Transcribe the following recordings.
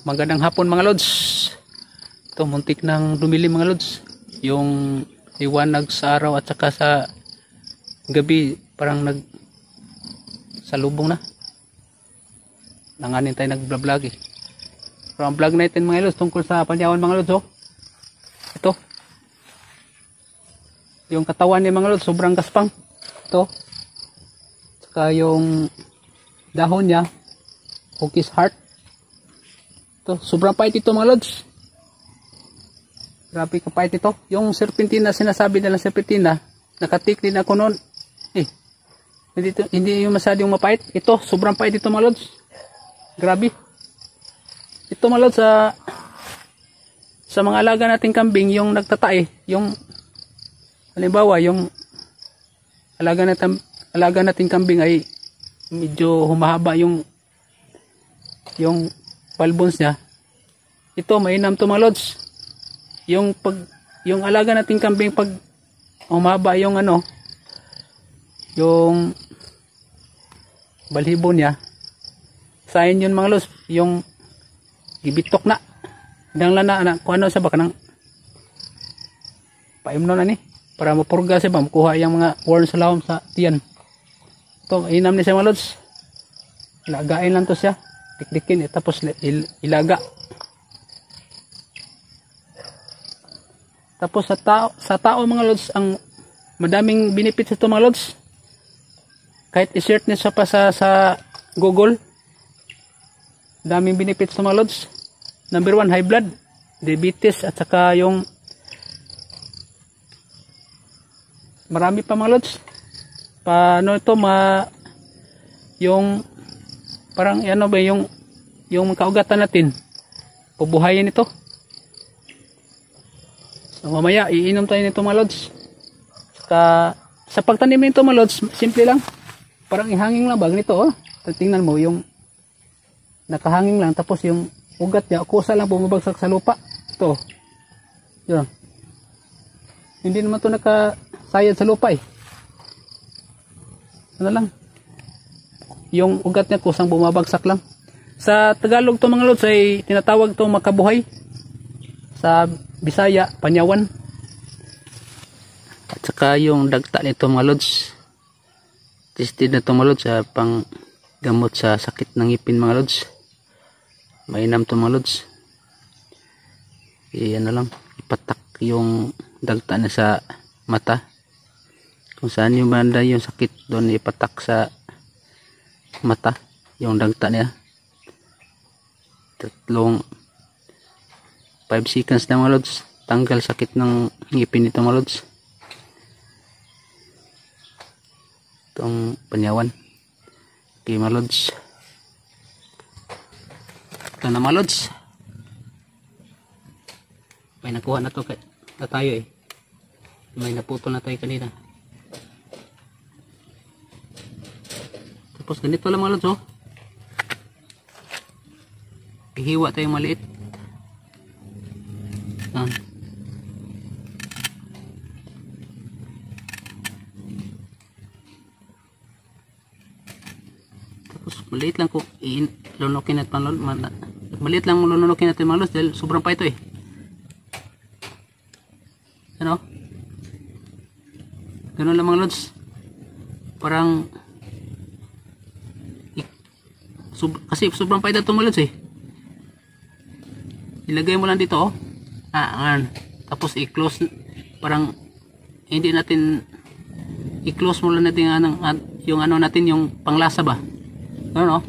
Magandang hapon mga lods. Ito muntik nang dumili mga lods. Yung liwanag sa araw at saka sa gabi parang salubong na. Nanganin tayo nag-vlog eh. Pero ang vlog natin mga lods tungkol sa panyawan mga lods. Ito. Yung katawan ni mga lods sobrang gaspang. Ito. Saka yung dahon niya Hugis Heart. Ito, sobrang pait ito mga lods. Grabe kapait ito. Yung serpentina, sinasabi nila serpentina, nakatik din ako noon. Hindi yung masyadong mapait. Ito, sobrang pait ito mga lods. Grabe. Ito mga lods, sa mga alaga nating kambing, yung nagtatae, yung halimbawa, yung alaga nating kambing ay medyo humahaba yung palbons niya. Ito, mainam to mga lods. Yung alaga nating kambing pag humaba yung yung balhibo niya, sayin yun mga lods, yung gibitok na dang lana kung ano sa baka nang paimno na ni para mapurga siya ba makuha yung mga worm sa lawom sa tiyan. Ito, inam ni siya mga lods. Ilagain lang to siya, dikdikin tapos ilaga. Tapos sa tao mga lods, ang madaming benefits ito mga lods. Kahit i-search niyo siya pa sa Google, daming benefits ito mga lods. Number 1, high blood, diabetes, at saka yung marami pa mga lods. Paano ito yung parang ano ba yung kaugatan natin, pubuhayin ito. So mamaya iinom tayo nito mga lods. Saka sa pagtanim nito mga lods, simple lang. Parang ihanging lang bag nito Tingnan mo yung nakahanging lang, tapos yung ugat niya kusa lang bumabagsak sa lupa. Ito. Yun. Hindi naman ito nakasayad sa lupa eh. Ano lang. Yung ugat niya kusang bumabagsak lang. Sa Tagalog to mga lods ay tinatawag to makabuhay. Sa Bisaya, panyawan. At saka yung dagta nito mga lods, tested na to mga lods sa pang gamot sa sakit ng ngipin mga lods. Mainam to mga lods. Ano lang, ipatak yung dagta na sa mata. Kung saan yung banda yung sakit, doon ipatak sa mata yung dagta niya. 5 seconds na mga lods, tanggal sakit ng ngipin nito mga lods. Itong panyawan. Okay mga lods, ito na mga lods. May nakuha na to na tayo eh. May naputol na tayo kanina. Tapos ganito lang mga lods ihiwa tayo maliit. Tapos maliit lang ko lunukin natin maliit lang lunukin natin mga lods dahil sobrang pa ito eh. Ano? Ganun lang mga lods. Parang kasi sobrang pa ito mga lods eh. Ilagay mo lang dito tapos i-close, parang hindi natin i-close mo lang natin yung natin yung panglasa ba, ano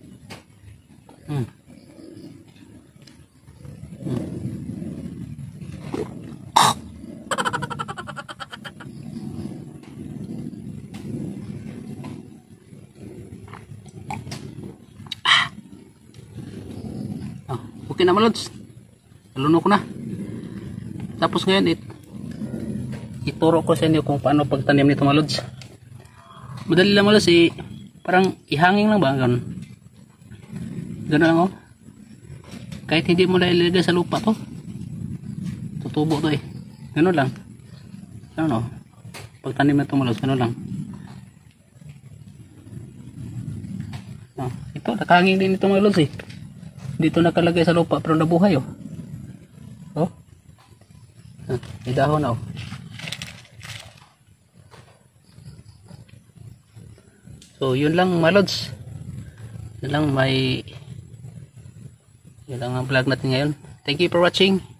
okay na mga lods, nalunok ko na. Tapos ngayon ituro ko sa inyo kung paano pagtanim nito mga lods. Madali lang mga lods parang ihanging lang ba ganun lang kahit hindi mo na ilagay sa lupa to, tutubo to ganun lang. Pagtanim nito mga lods, ganun lang. Ito nakahanging din ito mga lods dito nakalagay sa lupa pero nabuhay oh. Oh. May dahon na oh. So yun lang mga lods. Yun lang ang vlog natin ngayon. Thank you for watching.